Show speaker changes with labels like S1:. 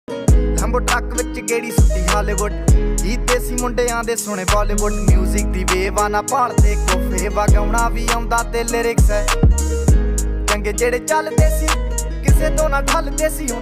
S1: लंबो ट्रक विच गेड़ी सुट्टी हालीवुड गीत देसी मुंडियां दे सुने बॉलीवुड म्यूजिक दी वेव ना भालदे कोफे वगाउणा भी आउंदा ते लिरिक्स है चंगे जेड़े चलदे सी किसे तो ना ठलदे सी।